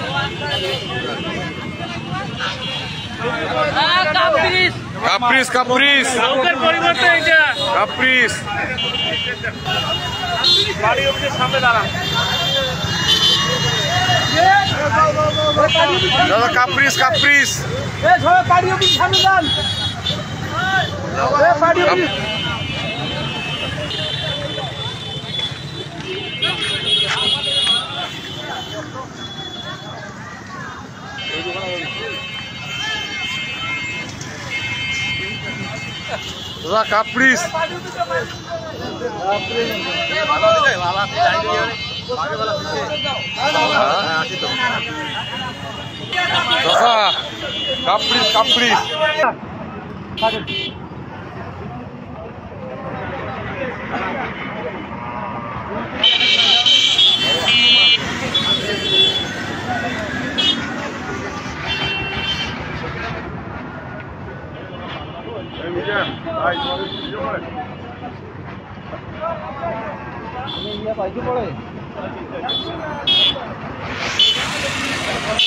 কাপ্রিস কাপ্রিস লোকের পরিবর্তে এটা কাপ্রিস বাড়ি অফিসের সামনে দাঁড়ান দাদা কাপ্রিস কাপ্রিস বাড়ি অফিসের সামনে দাঁড়ান দাদা কাপ্রিস দাদা কাপ্রিস কাপ্রিস পড়ে